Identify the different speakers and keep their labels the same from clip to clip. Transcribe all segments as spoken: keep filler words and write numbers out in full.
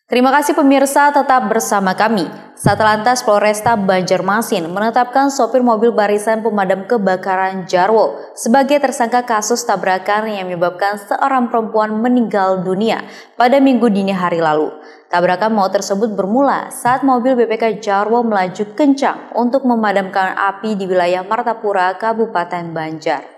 Speaker 1: Terima kasih pemirsa, tetap bersama kami. Satlantas Polresta Banjarmasin menetapkan sopir mobil barisan pemadam kebakaran Jarwo sebagai tersangka kasus tabrakan yang menyebabkan seorang perempuan meninggal dunia pada Minggu dini hari lalu. Tabrakan maut tersebut bermula saat mobil B P K Jarwo melaju kencang untuk memadamkan api di wilayah Martapura, Kabupaten Banjar.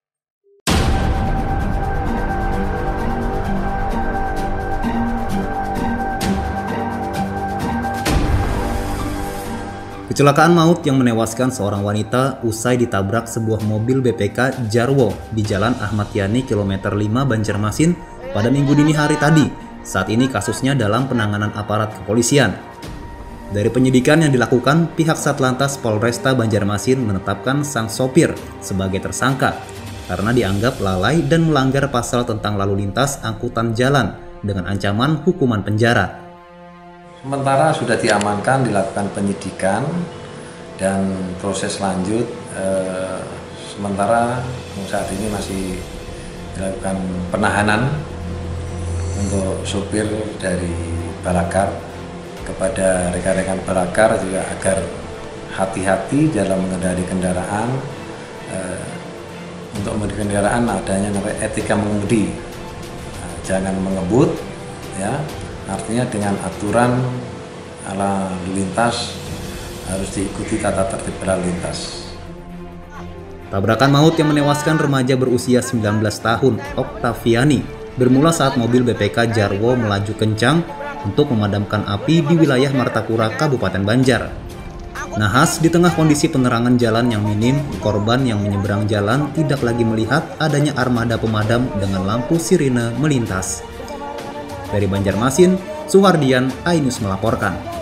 Speaker 2: Kecelakaan maut yang menewaskan seorang wanita usai ditabrak sebuah mobil B P K Jarwo di Jalan Ahmad Yani kilometer lima Banjarmasin pada Minggu dini hari tadi. Saat ini kasusnya dalam penanganan aparat kepolisian. Dari penyidikan yang dilakukan, pihak Satlantas Polresta Banjarmasin menetapkan sang sopir sebagai tersangka karena dianggap lalai dan melanggar pasal tentang lalu lintas angkutan jalan dengan ancaman hukuman penjara.
Speaker 3: Sementara sudah diamankan, dilakukan penyidikan dan proses lanjut. Eh, sementara saat ini masih dilakukan penahanan untuk supir dari Balakar. Kepada rekan-rekan Balakar juga agar hati-hati dalam mengendarai kendaraan. Eh, untuk mengendarai kendaraan adanya namanya etika mengemudi, nah, jangan mengebut, ya. Artinya dengan aturan lalu lintas harus diikuti tata tertib lalu lintas.
Speaker 2: Tabrakan maut yang menewaskan remaja berusia sembilan belas tahun, Oktaviani, bermula saat mobil B P K Jarwo melaju kencang untuk memadamkan api di wilayah Martapura, Kabupaten Banjar. Nahas, di tengah kondisi penerangan jalan yang minim, korban yang menyeberang jalan tidak lagi melihat adanya armada pemadam dengan lampu sirine melintas. Dari Banjarmasin, Suhardian, iNews melaporkan.